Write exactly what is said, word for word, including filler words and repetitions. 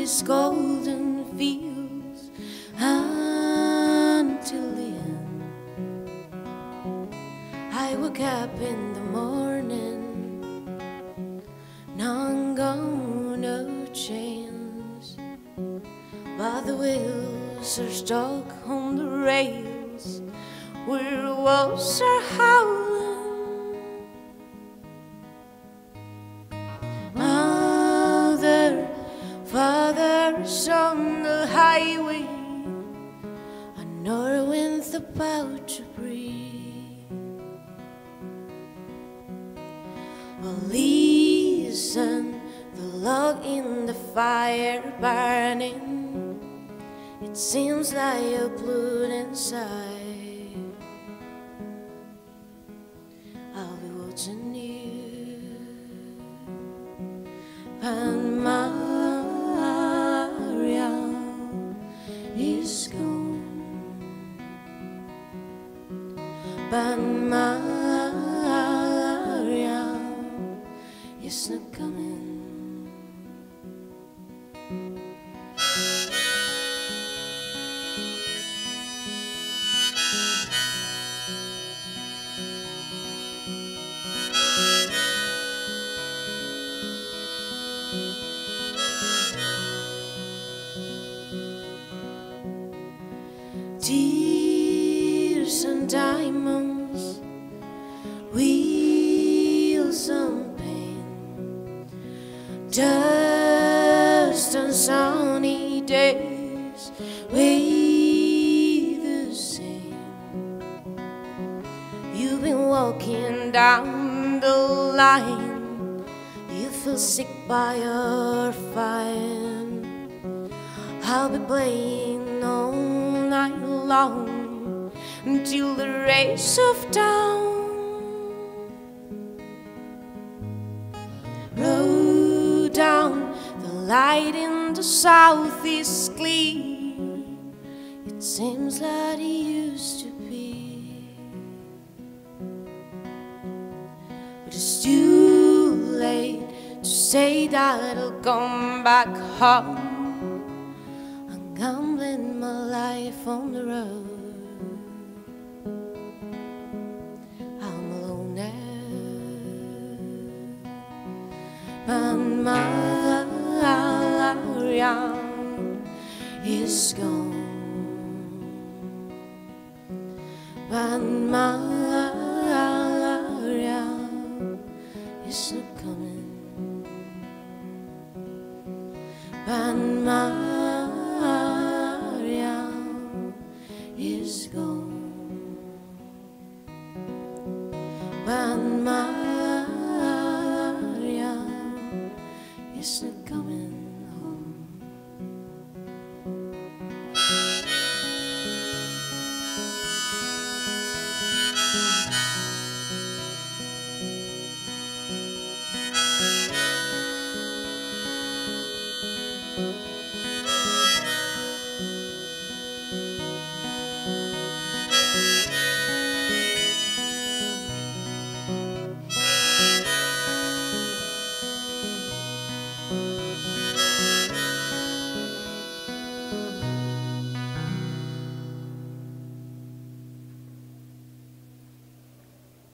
these golden fields until the end. I woke up in the morning, none gone, no chains, but the wheels are stuck on the rails where the wolves are howling. Mother, father's on the highway, a north wind's about to breathe. Well, listen, the log in the fire burning, it seems like you're blood inside. I'll be watching you, and Maria is gone, but Maria is not coming. Tears and diamonds, wheels and pain, dust and sunny days, we the same. You've been walking down the line, you feel sick by your fire. I'll be playing all night long until the race of dawn. Roll down, the light in the south is clear. It seems like it used to be, but it's too late to say that I'll come back home. Gambling my life on the road, I'm alone now, but Maria is gone, but Maria